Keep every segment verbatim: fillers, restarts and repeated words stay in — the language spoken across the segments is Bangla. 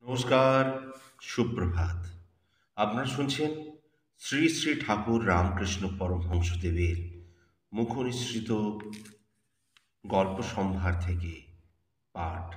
নমস্কার, সুপ্রভাত। আপনারা শুনছেন শ্রী শ্রী ঠাকুর রামকৃষ্ণ পরমহংসদেবের মুখনিসৃত গল্প সম্ভার থেকে পাঠ।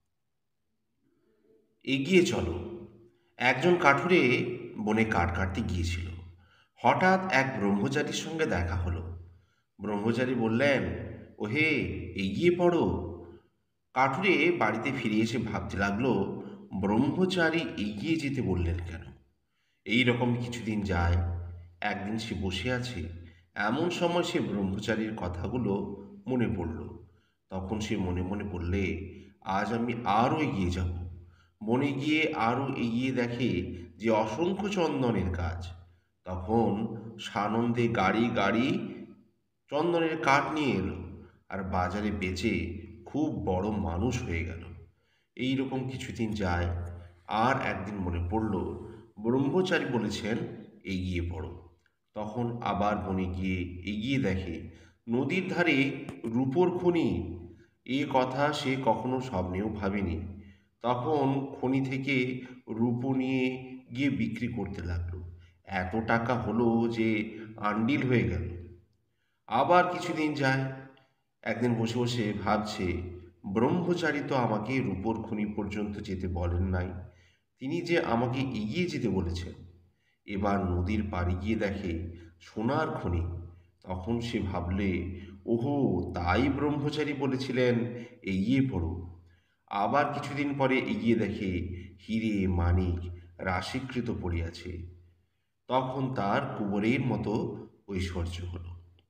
এগিয়ে চলো। একজন কাঠুরে বনে কাঠ কাটতে গিয়েছিল। হঠাৎ এক ব্রহ্মচারীর সঙ্গে দেখা হলো। ব্রহ্মচারী বললেন, ওহে, এগিয়ে পড়ো। কাঠুরে বাড়িতে ফিরে এসে ভাবতে লাগলো, ব্রহ্মচারী এগিয়ে যেতে বললেন কেন। এই রকম কিছুদিন যায়। একদিন সে বসে আছে, এমন সময় সে ব্রহ্মচারীর কথাগুলো মনে পড়ল। তখন সে মনে মনে বললে, আজ আমি আরও এগিয়ে যাব। বনে গিয়ে আরও এগিয়ে দেখে যে অসংখ্য চন্দনের কাজ। তখন সানন্দে গাড়ি গাড়ি চন্দনের কাঠ নিয়ে এলো, আর বাজারে বেচে খুব বড় মানুষ হয়ে গেল। এই রকম কিছুদিন যায়। আর একদিন মনে পড়ল, ব্রহ্মচারী বলেছেন এগিয়ে পড়ো। তখন আবার বনে গিয়ে এগিয়ে দেখে নদীর ধারে রূপোর খনি। এ কথা সে কখনো স্বপ্নেও ভাবেনি। তখন খনি থেকে রূপো নিয়ে গিয়ে বিক্রি করতে লাগলো। এত টাকা হলো যে আন্ডিল হয়ে গেল। আবার কিছুদিন যায়। একদিন বসে বসে ভাবছে, ব্রহ্মচারী তো আমাকে রূপোর খনি পর্যন্ত যেতে বলেন নাই, তিনি যে আমাকে এগিয়ে যেতে বলেছেন। এবার নদীর পাড়ে গিয়ে দেখে সোনার খনি। তখন সে ভাবলে, ওহো, তাই ব্রহ্মচারী বলেছিলেন এগিয়ে পড়ো। আবার কিছুদিন পরে এগিয়ে দেখে হিরে মানিক রাশিকৃত পড়িয়াছে। তখন তার কুবরের মতো ঐশ্বর্য হল।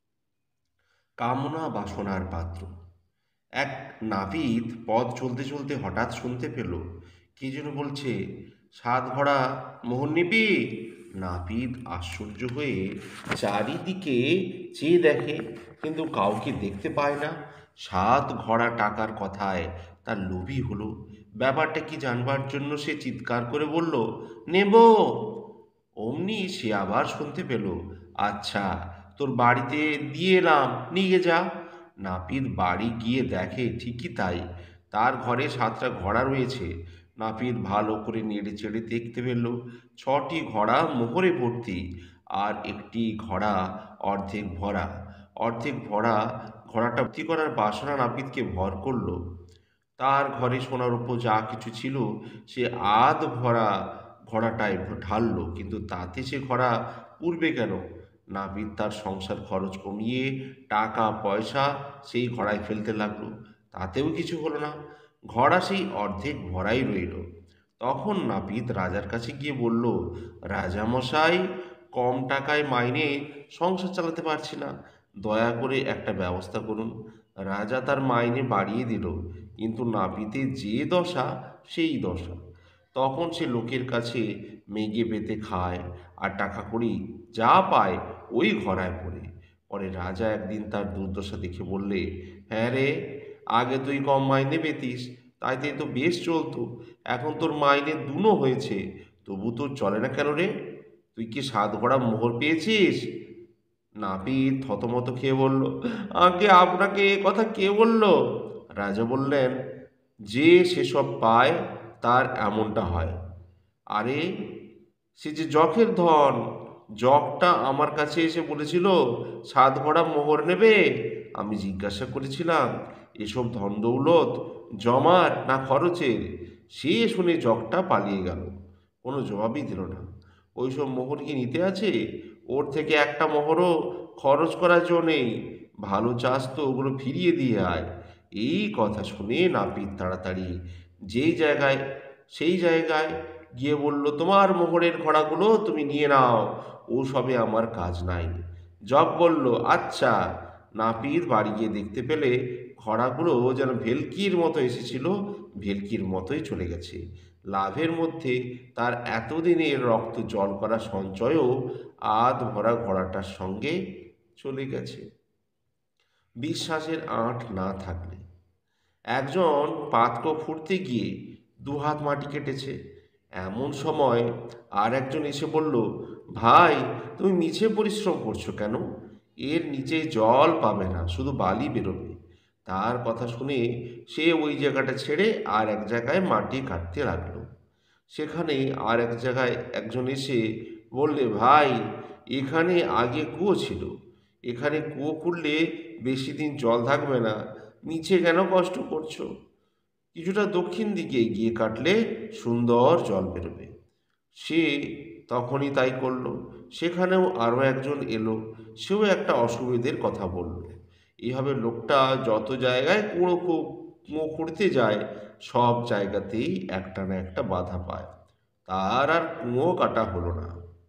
কামনা বাসনার পাত্র। এক নাপিত পথ চলতে চলতে হঠাৎ শুনতে পেল কে যেন বলছে, সাত ঘোড়া মোহর নিবি। নাপিত আশ্চর্য হয়ে চারিদিকে চেয়ে দেখে, কিন্তু কাউকে দেখতে পায় না। সাত ঘোড়া টাকার কথায় তার লোভী হলো। ব্যাপারটা কি জানবার জন্য সে চিৎকার করে বলল, নেব। অমনি সে আবার শুনতে পেল, আচ্ছা, তোর বাড়িতে দিয়ে এলাম, নিয়ে যা। নাপিত বাড়ি গিয়ে দেখে ঠিকই তাই, তার ঘরে সাতটা ঘোড়া রয়েছে। নাপিত ভালো করে নেড়ে চেড়ে দেখতে পেল ছটি ঘোড়া মোহরে ভর্তি, আর একটি ঘোড়া অর্ধেক ভরা। অর্ধেক ভরা ঘোড়াটা ভর্তি করার বাসনা নাপিতকে ভর করল। তার ঘরে সোনার উপর যা কিছু ছিল সে আধ ভরা ঘোড়াটায় ঢাললো, কিন্তু তাতে সে ঘোড়া উড়বে কেন। নাপিত তার সংসার খরচ কমিয়ে টাকা পয়সা সেই ঘোড়ায় ফেলতে লাগলো, তাতেও কিছু হলো না। ঘোড়া সেই অর্ধেক ভরাই রইল। তখন নাপিত রাজার কাছে গিয়ে বলল, রাজামশাই, কম টাকায় মাইনে সংসার চালাতে পারছি না, দয়া করে একটা ব্যবস্থা করুন। রাজা তার মাইনে বাড়িয়ে দিল, কিন্তু নাপিতের যে দশা সেই দশা। তখন সে লোকের কাছে মেঘে পেতে খায়, আর টাকা কড়ি যা পায় ওই ঘরায় পড়ে। পরে রাজা একদিন তার দুর্দশা দেখে বললে, হ্যাঁ রে, আগে তুই কম মাইনে পেতিস, তাইতে তো বেশ চলতো। এখন তোর মাইনে দুনো হয়েছে, তবু তোর চলে না কেন রে? তুই কি সাত ঘোড়া মোহর পেয়েছিস? নাপিত থতমত খেয়ে বলল, আগে আপনাকে এ কথা কে বলল? রাজা বললেন, যে সেসব পায় তার এমনটা হয়। আরে, সে যে যখের ধন, যকটা আমার কাছে এসে বলেছিল সাত ঘোড়া মোহর নেবে। আমি জিজ্ঞাসা করেছিলাম, এসব ধন দৌলত জমার না খরচের? সে শুনে জকটা পালিয়ে গেল, কোনো জবাবই দিল না। ওইসব মোহর কি নিতে আছে? ওর থেকে একটা মোহরও খরচ করার জো নেই। ভালো চাস তো ওগুলো ফিরিয়ে দিয়ে আয়। এই কথা শুনে নাপিত তাড়াতাড়ি যেই জায়গায় সেই জায়গায় গিয়ে বলল, তোমার মোহরের ঘোড়াগুলো তুমি নিয়ে নাও, ও সবে আমার কাজ নাই। জগ বলল, আচ্ছা। নাপিত বাড়ি গিয়ে দেখতে পেলে ঘোড়াগুলো যেন ভেলকির মতো এসেছিল, ভেলকির মতোই চলে গেছে। লাভের মধ্যে তার এতদিনের রক্ত জল করা সঞ্চয়ও আধ ভরা ঘোড়াটার সঙ্গে চলে গেছে। বিশ্বাসের আঁট না থাকলে। একজন পাতকো ফুঁড়তে গিয়ে দুহাত মাটি কেটেছে। এমন সময় আর একজন এসে বলল, ভাই, তুমি মিছে পরিশ্রম করছো কেন? এর নিচে জল পাবে না, শুধু বালি বেরোবে। তার কথা শুনে সে ওই জায়গাটা ছেড়ে আর এক জায়গায় মাটি কাটতে লাগলো। সেখানে আর এক জায়গায় একজন এসে বললে, ভাই, এখানে আগে কুয়ো ছিল, এখানে কুয়ো খুঁড়লে বেশি দিন জল থাকবে না, নিচে কেন কষ্ট করছো? কিছুটা দক্ষিণ দিকে এগিয়ে কাটলে সুন্দর জল বেরোবে। সে তখনই তাই করলো। সেখানেও আরও একজন এলো, সেও একটা অসুবিধের কথা বলল। এইভাবে লোকটা যত জায়গায় কুঁড়ো কু- কুঁয়ো খুঁড়তে যায়, সব জায়গাতেই একটা না একটা বাধা পায়। তার আর কুঁয়ো কাটা হলো না।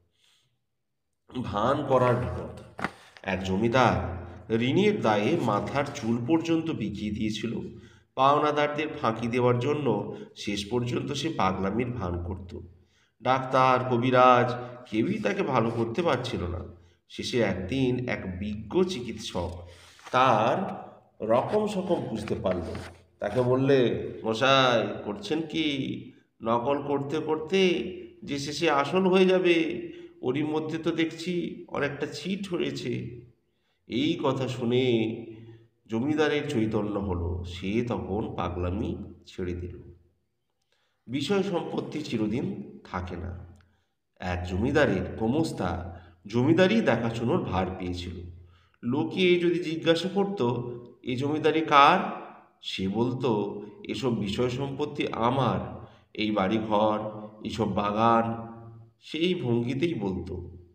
ভান করার বিপদ। এক জমিদার ঋণের দায়ে মাথার চুল পর্যন্ত বিকিয়ে দিয়েছিল। পাওনাদারদের ফাঁকি দেওয়ার জন্য শেষ পর্যন্ত সে পাগলামির ভান করত। ডাক্তার, কবিরাজ কেউই তাকে ভালো করতে পারছিল না। শেষে একদিন এক বিজ্ঞ চিকিৎসক তার রকম সকম বুঝতে পারল। তাকে বললে, মশাই, করছেন কি? নকল করতে করতে যে শেষে আসল হয়ে যাবে, ওরই মধ্যে তো দেখছি অনেকটা ছিট হয়েছে। এই কথা শুনে জমিদারের চৈতন্য হলো। সে তখন পাগলামি ছেড়ে দিল। বিষয় সম্পত্তি চিরদিন থাকে না। এক জমিদারের গোমস্তা জমিদারি দেখাশোনার ভার পেয়েছিল। লোকে যদি জিজ্ঞাসা করত, এ জমিদারি কার, সে বলতো, এসব বিষয় সম্পত্তি আমার, এই বাড়ি ঘর, এইসব বাগান। সেই ভঙ্গিতেই বলতো,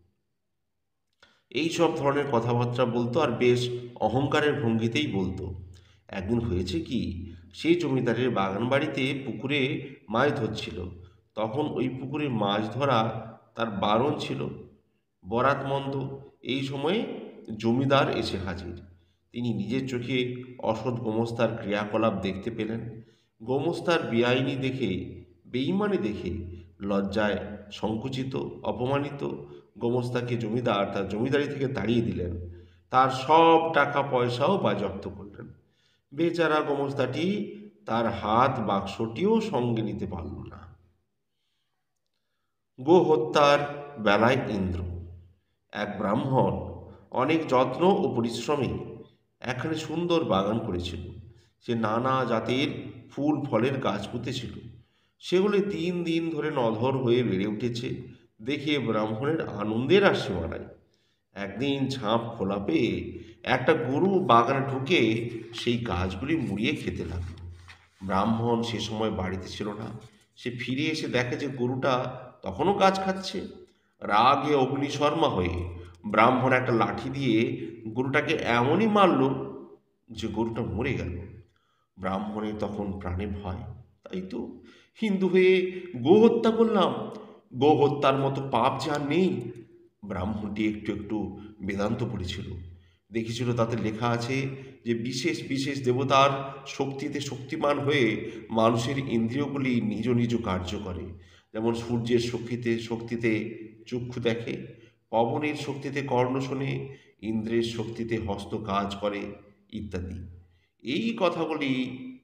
এই সব ধরনের কথাবার্তা বলতো, আর বেশ অহংকারের ভঙ্গিতেই বলতো। একদিন হয়েছে কি, সেই জমিদারের বাগান বাড়িতে পুকুরে মাছ ধরছিল। তখন ওই পুকুরে মাছ ধরা তার বারণ ছিল, বরাত মন্দ। এই সময়ে জমিদার এসে হাজির। তিনি নিজের চোখে অসৎ গোমস্তার ক্রিয়াকলাপ দেখতে পেলেন। গোমস্তার বেআইনি দেখে, বেইমানি দেখে লজ্জায় সংকুচিত, অপমানিত গোমস্তাকে জমিদার তার জমিদারি থেকে তাড়িয়ে দিলেন। তার সব টাকা পয়সাও বাজেয়াপ্ত করলেন। বেচারা গোমস্তাটি তার হাত বাক্সটিও সঙ্গে নিতে পারল না। গো হত্যার বেলায় ইন্দ্র। এক ব্রাহ্মণ অনেক যত্ন ও পরিশ্রমে একখানে সুন্দর বাগান করেছিল। সে নানা জাতের ফুল ফলের গাছ পুঁতেছিল। সেগুলি তিন দিন ধরে নধর হয়ে বেড়ে উঠেছে দেখে ব্রাহ্মণের আনন্দের আর সীমা নাই। একদিন ঝাঁপ খোলা পেয়ে একটা গরু বাগানে ঢুকে সেই গাছগুলি মুড়িয়ে খেতে লাগলো। ব্রাহ্মণ সে সময় বাড়িতে ছিল না। সে ফিরে এসে দেখে যে গরুটা তখনও গাছ খাচ্ছে। রাগে অগ্নিশর্মা হয়ে ব্রাহ্মণ একটা লাঠি দিয়ে গরুটাকে এমনই মারল যে গরুটা মরে গেল। ব্রাহ্মণের তখন প্রাণে ভয়, তাই তো, হিন্দু হয়ে গো হত্যা করলাম, গো হত্যার মতো পাপ যে আর নেই। ব্রাহ্মণটি একটু একটু বেদান্ত পড়েছিল, দেখেছিল তাতে লেখা আছে যে বিশেষ বিশেষ দেবতার শক্তিতে শক্তিমান হয়ে মানুষের ইন্দ্রিয়গুলি নিজ নিজ কার্য করে। যেমন সূর্যের শক্তিতে শক্তিতে চক্ষু দেখে, পবনের শক্তিতে কর্ণ শোনে, ইন্দ্রের শক্তিতে হস্ত কাজ করে, ইত্যাদি। এই কথাগুলি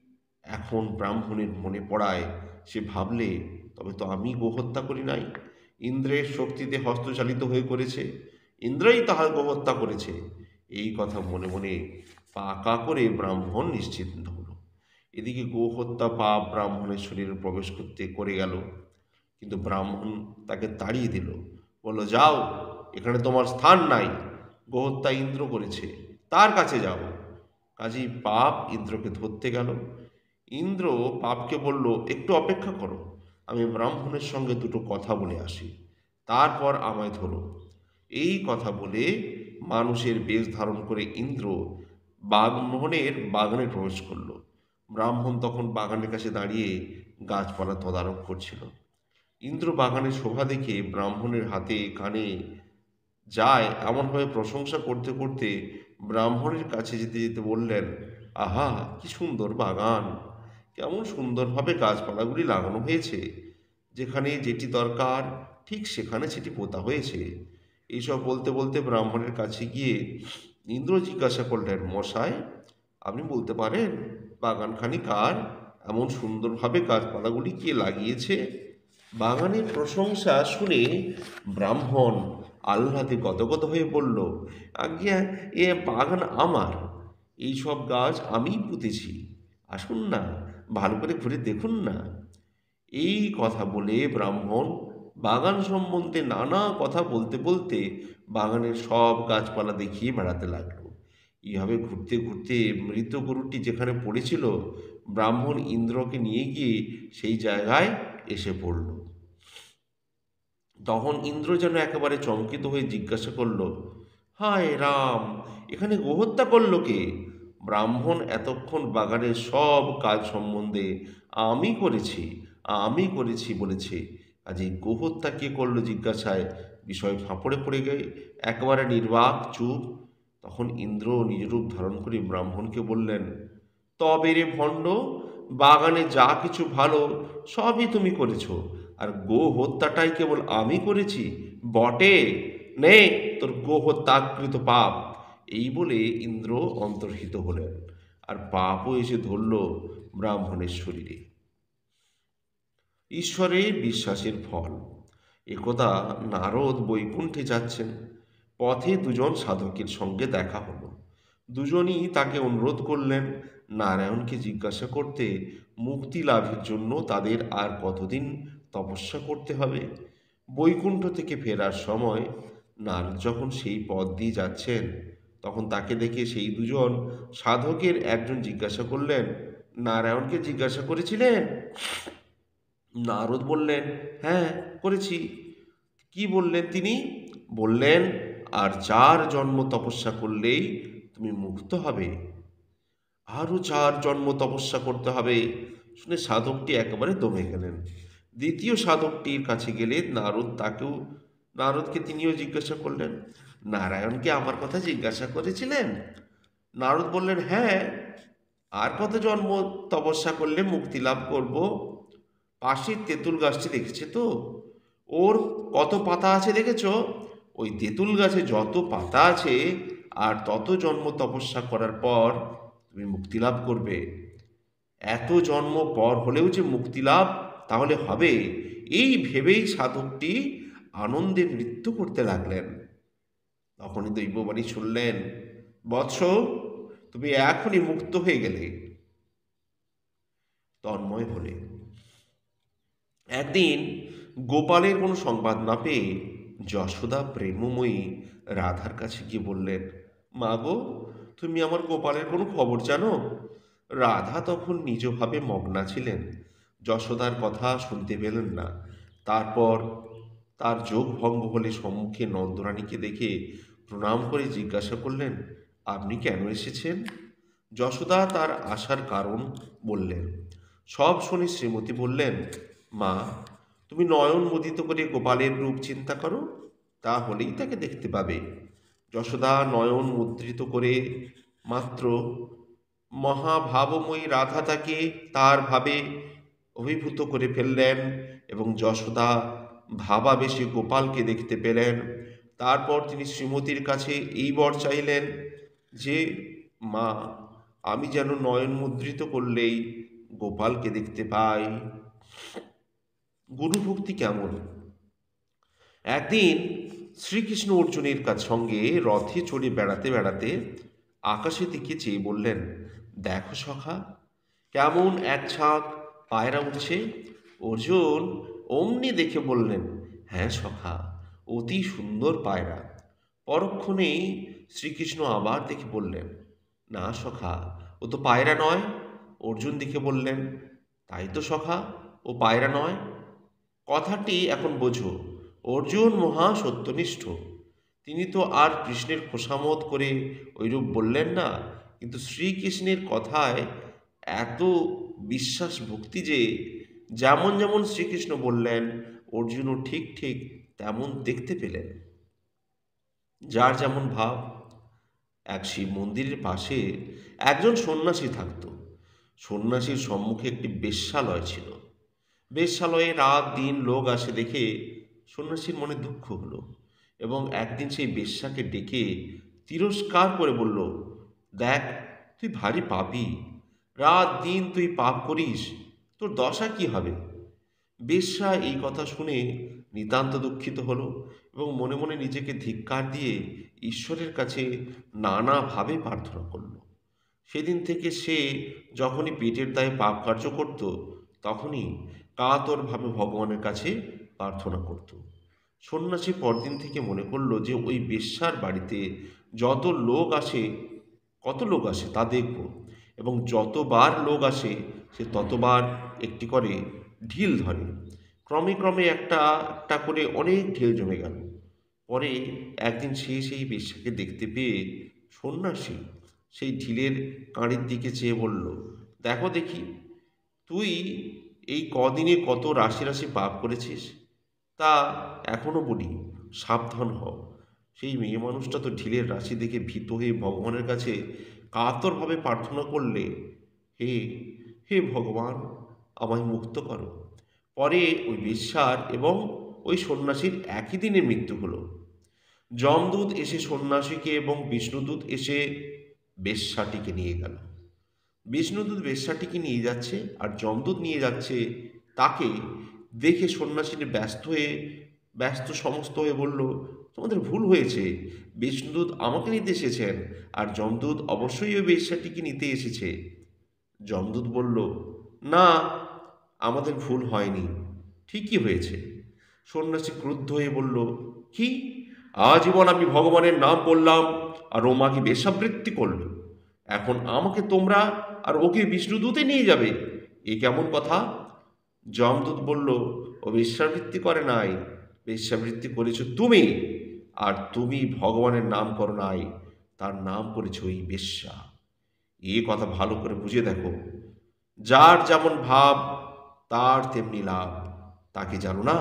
এখন ব্রাহ্মণের মনে পড়ায় সে ভাবলে, তবে তো আমি গোহত্যা করি নাই, ইন্দ্রের শক্তিতে হস্তচালিত হয়ে করেছে, ইন্দ্রই তাহার গোহত্যা করেছে। এই কথা মনে মনে পাকা করে ব্রাহ্মণ নিশ্চিন্ত হল। এদিকে গোহত্যা পাপ ব্রাহ্মণের শরীরে প্রবেশ করতে করে গেল, কিন্তু ব্রাহ্মণ তাকে তাড়িয়ে দিল, বলল, যাও, এখানে তোমার স্থান নাই, গোহত্যা ইন্দ্র করেছে, তার কাছে যাও। কাজেই পাপ ইন্দ্রকে ধরতে গেল। ইন্দ্র পাপকে বলল, একটু অপেক্ষা করো, আমি ব্রাহ্মণের সঙ্গে দুটো কথা বলে আসি, তারপর আমায় ধরো। এই কথা বলে মানুষের বেশ ধারণ করে ইন্দ্র বাগমোহনের বাগানে প্রবেশ করল। ব্রাহ্মণ তখন বাগানের কাছে দাঁড়িয়ে গাছপালা তদারক করছিল। ইন্দ্র বাগানের শোভা দেখে ব্রাহ্মণের হাতে কানে যায় এমনভাবে প্রশংসা করতে করতে ব্রাহ্মণের কাছে যেতে যেতে বললেন, আহা, কি সুন্দর বাগান, কেমন সুন্দরভাবে গাছপালাগুলি লাগানো হয়েছে, যেখানে যেটি দরকার ঠিক সেখানে সেটি পোতা হয়েছে। এইসব বলতে বলতে ব্রাহ্মণের কাছে গিয়ে ইন্দ্র জিজ্ঞাসা করলেন, মশাই, আপনি বলতে পারেন বাগানখানি কার, এমন সুন্দরভাবে গাছপালাগুলি কে লাগিয়েছে? বাগানের প্রশংসা শুনে ব্রাহ্মণ আহ্লাদে গদগদ হয়ে বলল, আজ্ঞা, এ বাগান আমার, এই সব গাছ আমিই পুঁতেছি, আসুন না, ভালো করে ঘুরে দেখুন না। এই কথা বলে ব্রাহ্মণ বাগান সম্বন্ধে নানা কথা বলতে বলতে বাগানের সব গাছপালা দেখিয়ে বেড়াতে লাগলো। এইভাবে ঘুরতে ঘুরতে মৃত গরুটি যেখানে পড়েছিল, ব্রাহ্মণ ইন্দ্রকে নিয়ে গিয়ে সেই জায়গায় এসে পড়ল। তখন ইন্দ্র যেন একেবারে চমকিত হয়ে জিজ্ঞাসা করল, হায় রাম, এখানে গোহত্যা করল কে? ব্রাহ্মণ এতক্ষণ বাগানের সব কাজ সম্বন্ধে আমি করেছি আমি করেছি বলেছে, আজ এই গোহত্যা কে করলো জিজ্ঞাসায় বিষয় ফাঁপড়ে পড়ে গিয়ে একেবারে নির্বাক চুপ। তখন ইন্দ্র নিজ রূপ ধারণ করে ব্রাহ্মণকে বললেন, তবে রে ভণ্ড, বাগানে যা কিছু ভালো সবই তুমি করেছো, আর গো হত্যাটাই কেবল আমি করেছি বটে? নে তোর গো হত্যাকৃত পাপ। এই বলে ইন্দ্র অন্তর্হিত হলেন, আর পাপও এসে ধরল ব্রাহ্মণের শরীরে। ঈশ্বরের বিশ্বাসের ফল। একদা নারদ বৈকুণ্ঠে যাচ্ছেন। পথে দুজন সাধকের সঙ্গে দেখা হলো। দুজনই তাকে অনুরোধ করলেন নারায়ণকে জিজ্ঞাসা করতে মুক্তি লাভের জন্য তাদের আর কতদিন তপস্যা করতে হবে। বৈকুণ্ঠ থেকে ফেরার সময় নারদ যখন সেই পথ দিয়ে যাচ্ছেন, তখন তাকে দেখে সেই দুজন সাধকের একজন জিজ্ঞাসা করলেন, নারায়ণকে জিজ্ঞাসা করেছিলেন? নারদ বললেন, হ্যাঁ করেছি। কি বললেন তিনি? বললেন, আর চার জন্ম তপস্যা করলেই তুমি মুক্ত হবে। আরও চার জন্ম তপস্যা করতে হবে। শুনে সাধকটি একেবারে দমে গেলেন। দ্বিতীয় সাধকটির কাছে গেলে নারদ তাকেও নারদকে তিনিও জিজ্ঞাসা করলেন, নারায়ণকে আমার কথা জিজ্ঞাসা করেছিলেন? নারদ বললেন, হ্যাঁ। আর কত জন্ম তপস্যা করলে মুক্তি লাভ করব? পাশের তেঁতুল গাছটি দেখেছে তো? ওর কত পাতা আছে দেখেছ? ওই তেঁতুল গাছে যত পাতা আছে, আর তত জন্ম তপস্যা করার পর তুমি মুক্তি লাভ করবে। এত জন্ম পর হলেও যে মুক্তি লাভ তাহলে হবে, এই ভেবেই সাধকটি আনন্দে নৃত্য করতে লাগলেন। তখনই দৈববাণী শুনলেন, বৎস, তুমি এখনই মুক্ত হয়ে গেলে। তন্ময় হলে। একদিন গোপালের কোনো সংবাদ না পেয়ে যশোদা প্রেমময়ী রাধার কাছে গিয়ে বললেন, মা গো, তুমি আমার গোপালের কোনো খবর জানো? রাধা তখন নিজভাবে মগ্না ছিলেন, যশোদার কথা শুনতে পেলেন না। তারপর তার যোগ ভঙ্গ হলে সম্মুখে নন্দরানীকে দেখে প্রণাম করে জিজ্ঞাসা করলেন, আপনি কেন এসেছেন? যশোদা তার আসার কারণ বললেন। সব শুনে শ্রীমতী বললেন, মা, তুমি নয়ন মুদিত করে গোপালের রূপ চিন্তা করো, তাহলেই তাকে দেখতে পাবে। যশোদা নয়ন মুদ্রিত করে মাত্র মহাভাবময়ী রাধা তাকে তার ভাবে অভিভূত করে ফেললেন, এবং যশোদা ভাবাবেশে গোপালকে দেখতে পেলেন। তারপর তিনি শ্রীমতীর কাছে এই বর চাইলেন যে, মা, আমি যেন নয়ন মুদ্রিত করলেই গোপালকে দেখতে পাই। গুরুভক্তি কেমন? একদিন শ্রীকৃষ্ণ অর্জুনের কাছ সঙ্গে রথে চড়ে বেড়াতে বেড়াতে আকাশের দিকে চেয়ে বললেন, দেখো সখা, কেমন এক ঝাঁক পায়রা উঠছে। অর্জুন অমনি দেখে বললেন, হ্যাঁ সখা, অতি সুন্দর পায়রা। পরক্ষণেই শ্রীকৃষ্ণ আবার দেখে বললেন, না সখা, ও তো পায়রা নয়। অর্জুন দেখে বললেন, তাই তো সখা, ও পায়রা নয়। কথাটি এখন বোঝো। অর্জুন মহা সত্যনিষ্ঠ। তিনি তো আর কৃষ্ণের খোসামত করে ওইরূপ বললেন না, কিন্তু শ্রীকৃষ্ণের কথায় এত বিশ্বাস ভক্তি যে যেমন যেমন শ্রীকৃষ্ণ বললেন, অর্জুনও ঠিক ঠিক তেমন দেখতে পেলেন। যার যেমন ভাব। এক শিব মন্দিরের পাশে একজন সন্ন্যাসী থাকত। সন্ন্যাসীর সম্মুখে একটি বেশ্যালয় ছিল। বেশ্যালয়ে রাত দিন লোক আসে দেখে সন্ন্যাসীর মনে দুঃখ হলো, এবং একদিন সেই বেশ্যাকে ডেকে তিরস্কার করে বলল, দেখ, তুই ভারী পাপী, রাত দিন তুই পাপ করিস, তোর দশা কি হবে? বেশ্যা এই কথা শুনে নিতান্ত দুঃখিত হলো, এবং মনে মনে নিজেকে ধিক্কার দিয়ে ঈশ্বরের কাছে নানাভাবে প্রার্থনা করল। সেদিন থেকে সে যখনই পেটের দায়ে পাপ কার্য করত, তখনই কাতরভাবে ভগবানের কাছে প্রার্থনা করত। সন্ন্যাসী পরদিন থেকে মনে করলো যে ওই বেশ্যার বাড়িতে যত লোক আসে, কত লোক আসে তা দেখব, এবং যতবার লোক আসে সে ততবার একটি করে ঢিল ধরে। ক্রমে ক্রমে একটা একটা করে অনেক ঢিল জমে গেল। পরে একদিন সে সেই বেশ্যাকে দেখতে পেয়ে সন্ন্যাসী সেই ঢিলের কাঁড়ির দিকে চেয়ে বলল, দেখো দেখি, তুই এই কদিনে কত রাশি রাশি পাপ করেছিস, তা এখনো বলি সাবধান হ। সেই মেয়ে মানুষটা তো ঢিলের রাশি দেখে ভীত হয়ে ভগবানের কাছে কাতরভাবে প্রার্থনা করলে, হে হে ভগবান, আমায় মুক্ত করো। পরে ওই বেশ্যার এবং ওই সন্ন্যাসীর একই দিনে মৃত্যু হলো। যমদূত এসে সন্ন্যাসীকে এবং বিষ্ণুদূত এসে বেশ্যাটিকে নিয়ে গেল। বিষ্ণুদূত বেশ্যাটিকে নিয়ে যাচ্ছে আর যমদূত নিয়ে যাচ্ছে তাকে। দেখে সন্ন্যাসীটি ব্যস্ত হয়ে ব্যস্ত সমস্ত হয়ে বলল, তোমাদের ভুল হয়েছে, বিষ্ণুদূত আমাকে নিতে এসেছেন আর যমদূত অবশ্যই ওই বেশ্যাটিকে নিতে এসেছে। যমদূত বলল, না, আমাদের ভুল হয়নি, ঠিকই হয়েছে। সন্ন্যাসী ক্রুদ্ধ হয়ে বলল, কি, আজীবন আমি ভগবানের নাম করলাম আর ও মাকে বেশ্যাবৃত্তি করল, এখন আমাকে তোমরা আর ওকে বিষ্ণুদূতে নিয়ে যাবে, এ কেমন কথা? যমদূত বলল, ও বেশ্যাবৃত্তি করে নাই, বেশ্যাবৃত্তি করেছ তুমি, আর তুমি ভগবানের নাম করো নাই, তার নাম করেছ ওই বেশ্যা। এ কথা ভালো করে বুঝে দেখো, যার যেমন ভাব তার তেমনি লাভ, তাকে জানো না?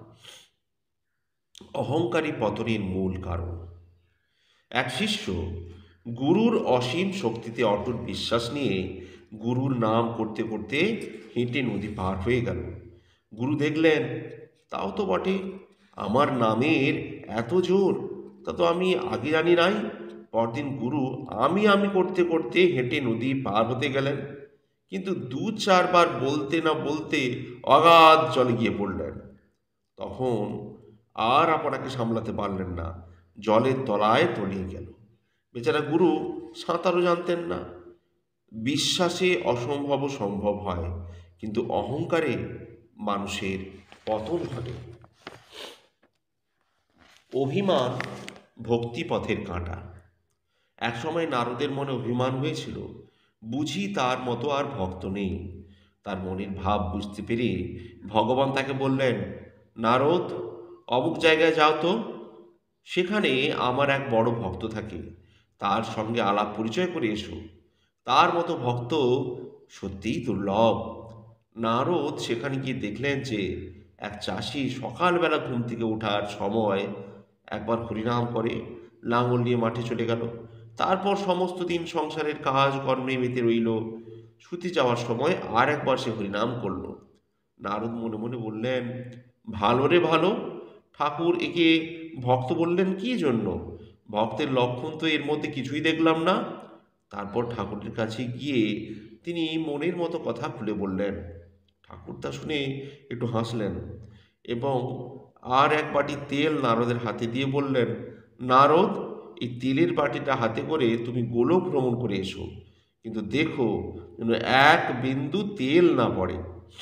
অহংকারী পতনের মূল কারণ। এক শিষ্য গুরুর অসীম শক্তিতে অটুট বিশ্বাস নিয়ে গুরুর নাম করতে করতে হেঁটে নদী পার হয়ে গেল। গুরু দেখলেন, তাও তো বটে, আমার নামের এত জোর, তা তো আমি আগে জানি নাই। পরদিন গুরু আমি আমি করতে করতে হেঁটে নদী পার হতে গেলেন, কিন্তু দু চারবার বলতে না বলতে অগাধ জলে গিয়ে পড়লেন। তখন আর আপনাকে সামলাতে পারলেন না, জলের তলায় তলিয়ে গেল। বেচারা গুরু সাঁতারও জানতেন না। বিশ্বাসে অসম্ভব সম্ভব হয়, কিন্তু অহংকারে মানুষের পতন ঘটে। অভিমান ভক্তিপথের কাঁটা। একসময় নারদের মনে অভিমান হয়েছিল, বুঝি তার মতো আর ভক্ত নেই। তার মনের ভাব বুঝতে পেরে ভগবান তাকে বললেন, নারদ, অমুক জায়গায় যাও তো, সেখানে আমার এক বড় ভক্ত থাকে, তার সঙ্গে আলাপ পরিচয় করে এসো। তার মতো ভক্ত সত্যিই দুর্লভ। নারদ সেখানে গিয়ে দেখলেন যে এক চাষি সকালবেলা ঘুম থেকে ওঠার সময় একবার হরিনাম করে লাঙল নিয়ে মাঠে চলে গেল। তারপর সমস্ত দিন সংসারের কাজ কর্মে মেতে রইল। শুতে যাওয়ার সময় আর একবার সে হরিনাম করল। নারদ মনে মনে বললেন, ভালো রে ভালো, ঠাকুর একে ভক্ত বললেন কি জন্য? ভক্তের লক্ষণ তো এর মধ্যে কিছুই দেখলাম না। তারপর ঠাকুরের কাছে গিয়ে তিনি মনের মতো কথা খুলে বললেন। ঠাকুর তা শুনে একটু হাসলেন এবং আর এক বাটি তেল নারদের হাতে দিয়ে বললেন, নারদ, এই তেলের বাটিটা হাতে করে তুমি গোলক ভ্রমণ করে এসো, কিন্তু দেখো যেন এক বিন্দু তেল না পড়ে।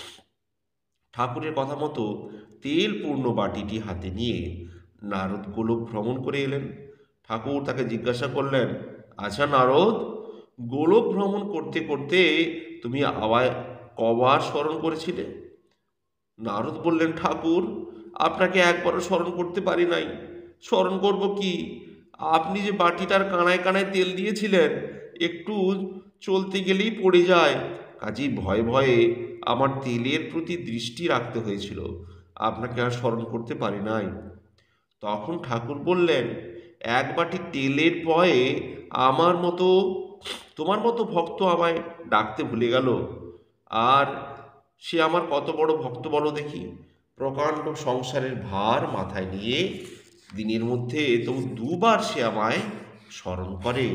ঠাকুরের কথা মতো তেল পূর্ণ বাটিটি হাতে নিয়ে নারদ গোলক ভ্রমণ করে এলেন। ঠাকুর তাকে জিজ্ঞাসা করলেন, আচ্ছা নারদ, গোলক ভ্রমণ করতে করতে তুমি আবার কবার স্মরণ করেছিলে? নারদ বললেন, ঠাকুর, আপনাকে একবারও স্মরণ করতে পারি নাই। স্মরণ করব কি, আপনি যে বাটিটার কানায় কানায় তেল দিয়েছিলেন, একটু চলতে গেলেই পড়ে যায়, কাজেই ভয়ে ভয়ে আমার তেলের প্রতি দৃষ্টি রাখতে হয়েছিল, আপনাকে আর স্মরণ করতে পারি নাই। তখন ঠাকুর বললেন, এক বাটি তেলের ভয়ে আমার মতো তোমার মতো ভক্ত আমায় ডাকতে ভুলে গেল, আর সে আমার কত বড় ভক্ত বলো দেখি। প্রকাণ্ড সংসারের ভার মাথায় নিয়ে দিনের মধ্যে তবু দুবার সে আমায় স্মরণ করে।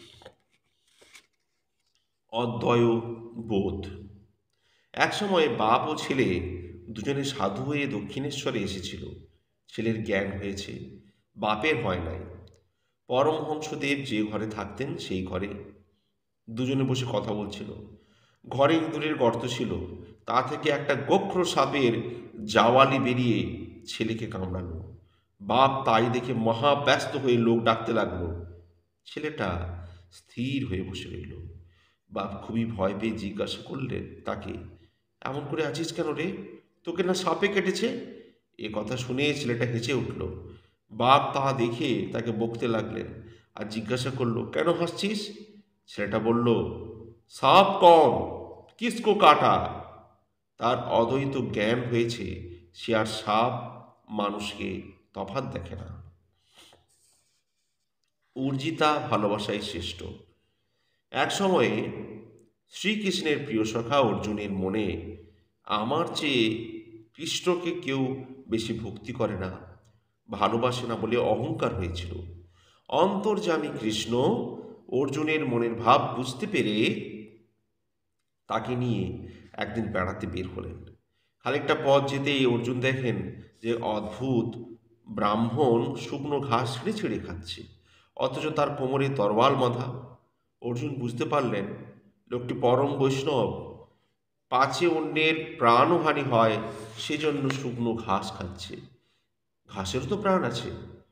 অদ্বয় বোধ। একসময় বাপ ও ছেলে দুজনে সাধু হয়ে দক্ষিণেশ্বরে এসেছিল। ছেলের জ্ঞান হয়েছে, বাপের হয় নাই। পরমহংসদেব যে ঘরে থাকতেন সেই ঘরে দুজনে বসে কথা বলছিল। ঘরে ইঁদুরের গর্ত ছিল, তা থেকে একটা গোখ্র সাপের জাওয়ালি বেরিয়ে ছেলেকে কামড়ালো। বাপ তাই দেখে মহা ব্যস্ত হয়ে লোক ডাকতে লাগলো। ছেলেটা স্থির হয়ে বসে রইল। বাপ খুবই ভয় পেয়ে জিজ্ঞাসা করলেন তাকে, এমন করে আছিস কেন রে? তোকে না সাপে কেটেছে? এ কথা শুনে ছেলেটা হেসে উঠল। বাপ তা দেখে তাকে বকতে লাগলেন আর জিজ্ঞাসা করলো, কেন হাসছিস? ছেলেটা বলল, সাপ কম, কিসকো কাটা। তার অদ্বৈত জ্ঞান হয়েছে, সে আর সাপ মানুষকে তফাৎ দেখে না। উর্জিতা ভালোবাসাই শ্রেষ্ঠ। এক সময়ে শ্রীকৃষ্ণের প্রিয় সখা অর্জুনের মনে আমার চেয়ে কৃষ্ণকে কেউ বেশি ভক্তি করে না, ভালোবাসে না বলে অহংকার হয়েছিল। অন্তর্যামী কৃষ্ণ অর্জুনের মনের ভাব বুঝতে পেরে তাকে নিয়ে একদিন বেড়াতে বের হলেন। খানিকটা পথ যেতেই অর্জুন দেখেন যে অদ্ভুত ব্রাহ্মণ শুকনো ঘাস ছিঁড়ে ছিঁড়ে খাচ্ছে, অথচ তার কোমরে তরোয়াল বাঁধা। অর্জুন বুঝতে পারলেন লোকটি পরম বৈষ্ণব, পাছে অন্যের প্রাণহানি হয় সেজন্য শুকনো ঘাস খাচ্ছে। ঘাসেরও তো প্রাণ আছে।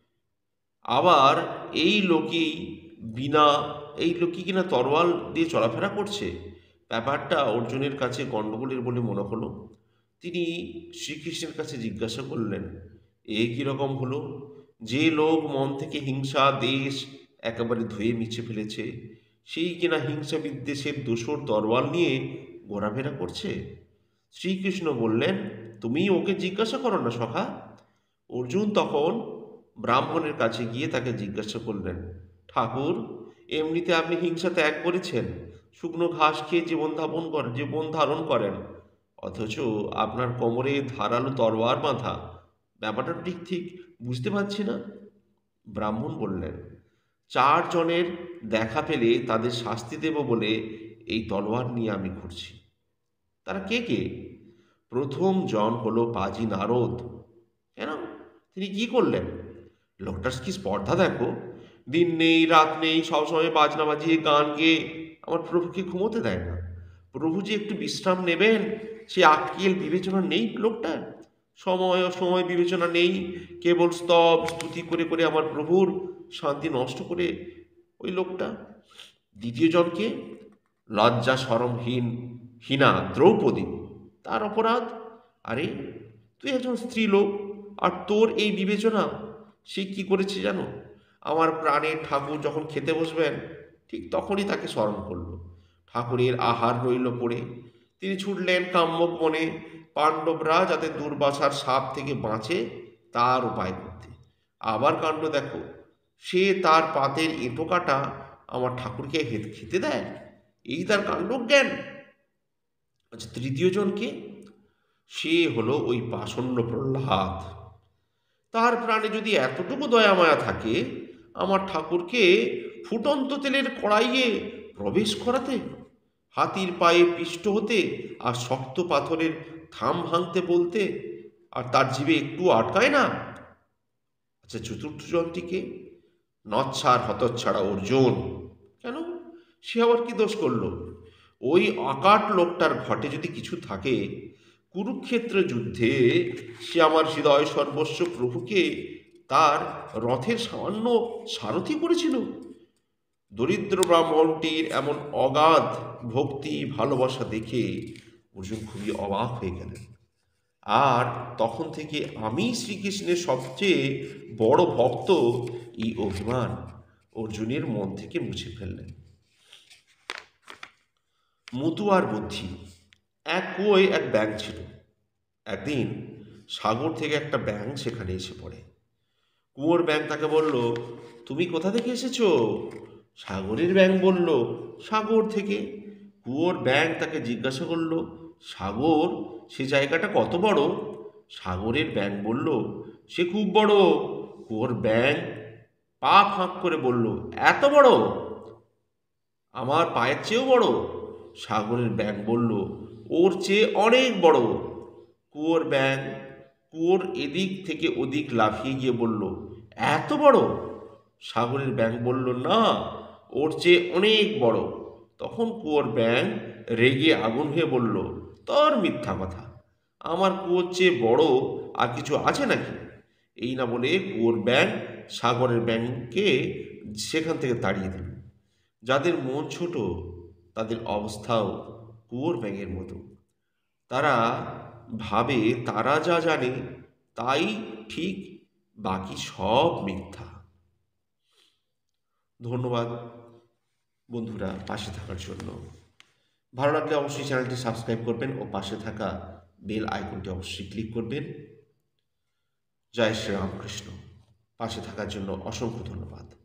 আবার এই লোকই বিনা এই লোকই কিনা তরোয়াল দিয়ে চলাফেরা করছে। ব্যাপারটা অর্জুনের কাছে গণ্ডগোলের বলে মনে হলো। তিনি শ্রীকৃষ্ণের কাছে জিজ্ঞাসা করলেন, এ কীরকম হলো? যে লোক মন থেকে হিংসা দেশ একেবারে ধুয়ে মিছে ফেলেছে, সেই কিনা হিংসা বিদ্বেষের দোসর তরোয়াল নিয়ে ঘোরাফেরা করছে। শ্রীকৃষ্ণ বললেন, তুমি ওকে জিজ্ঞাসা করো না সখা। অর্জুন তখন ব্রাহ্মণের কাছে গিয়ে তাকে জিজ্ঞাসা করলেন, ঠাকুর, এমনিতে আপনি হিংসা ত্যাগ করেছেন, শুকনো ঘাস খেয়ে জীবন ধাপন করেন জীবন ধারণ করেন, অথচ আপনার কোমরে ধারালো তরোয়ার বাঁধা। ব্যাপারটা ঠিক ঠিক বুঝতে পারছি না। ব্রাহ্মণ বললেন, চারজনের দেখা পেলে তাদের শাস্তি দেব বলে এই তলোয়ার নিয়ে আমি ঘুরছি। তারা কে কে? প্রথম জন হলো পাজি নারদ। কেন, তিনি কি করলেন? লোকটার কি স্পর্ধা দেখো! দিন নেই রাত নেই সবসময় বাজনা বাজিয়ে গান গেয়ে আমার প্রভুকে ঘুমোতে দেয় না। প্রভু যে একটু বিশ্রাম নেবেন সে আক্কেল বিবেচনা নেই লোকটার। সময় অসময় বিবেচনা নেই, কেবল স্তব স্তুতি করে করে আমার প্রভুর শান্তি নষ্ট করে ওই লোকটা। দ্বিতীয় জনকে? লজ্জা সরমহীন হীনা দ্রৌপদী। তার অপরাধ? আরে, তুই একজন স্ত্রী লোক আর তোর এই বিবেচনা! সে কি করেছে জানো? আমার প্রাণের ঠাকুর যখন খেতে বসবেন ঠিক তখনই তাকে স্মরণ করল। ঠাকুরের আহার রইল পড়ে, তিনি ছুটলেন কাম্যক বনে পাণ্ডবরা যাতে দুর্বাসার সাপ থেকে বাঁচে তার উপায় করতে। আবার কাণ্ড দেখো, সে তার পাতের এঁটো কাটা আমার ঠাকুরকে খেতে দেয়। এই তার কাণ্ডজ্ঞান। আচ্ছা, তৃতীয় জনকে? সে হলো ওই পাষণ্ড প্রহ্লাদ। তার প্রাণে যদি এতটুকু দয়া মায়া থাকে, আমার ঠাকুরকে ফুটন্ত তেলের কড়াইয়ে প্রবেশ করাতে, হাতির পায়ে পিষ্ট হতে আর শক্ত পাথরের থাম ভাঙতে বলতে, আর তার জিভে একটু আটকায় না। আচ্ছা, চতুর্থ জনটিকে? নচ্ছার হতচ্ছাড়া অর্জুন। কেন, সে আবার কি দোষ করলো? ওই আকাট লোকটার ঘটে যদি কিছু থাকে, কুরুক্ষেত্র যুদ্ধে সে আমার হৃদয় সর্বস্ব প্রভুকে তার রথের সামান্য সারথি করেছিল। দরিদ্র ব্রাহ্মণটির এমন অগাধ ভক্তি ভালোবাসা দেখে অর্জুন খুবই অবাক হয়ে গেলেন। আর তখন থেকে আমি শ্রীকৃষ্ণের সবচেয়ে বড় ভক্ত, এই অভিমান অর্জুনের মন থেকে মুছে ফেললেন। মতু আর বুদ্ধি। এক কুয়োয় এক ব্যাঙ ছিল। একদিন সাগর থেকে একটা ব্যাঙ সেখানে এসে পড়ে। কুয়োর ব্যাঙ তাকে বলল, তুমি কোথা থেকে এসেছো? সাগরের ব্যাঙ বলল, সাগর থেকে। কুয়োর ব্যাঙ তাকে জিজ্ঞাসা করল, সাগর, সে জায়গাটা কত বড়? সাগরের ব্যাঙ বলল, সে খুব বড়। কুয়োর ব্যাঙ পা ফাঁক করে বলল, এত বড়? আমার পায়ের চেয়েও বড়? সাগরের ব্যাঙ বলল, ওর চেয়ে অনেক বড়। কুয়োর ব্যাঙ কুয়োর এদিক থেকে ওদিক লাফিয়ে গিয়ে বলল, এত বড়? সাগরের ব্যাঙ বলল, না, ওর চেয়ে অনেক বড়। তখন কুয়োর ব্যাঙ রেগে আগুন হয়ে বলল, তোর মিথ্যা কথা, আমার কুয়োর চেয়ে বড় আর কিছু আছে নাকি? এই না বলে কুয়োর ব্যাঙ সাগরের ব্যাঙকে সেখান থেকে তাড়িয়ে দিল। যাদের মন ছোট তাদের অবস্থাও কুয়োর ব্যাঙের মতো। তারা ভাবে তারা যা জানে তাই ঠিক, বাকি সব মিথ্যা। ধন্যবাদ বন্ধুরা পাশে থাকার জন্য। ভালো লাগলে অবশ্যই চ্যানেলটি সাবস্ক্রাইব করবেন ও পাশে থাকা বেল আইকনটি অবশ্যই ক্লিক করবেন। জয় শ্রী রামকৃষ্ণ। পাশে থাকার জন্য অসংখ্য ধন্যবাদ।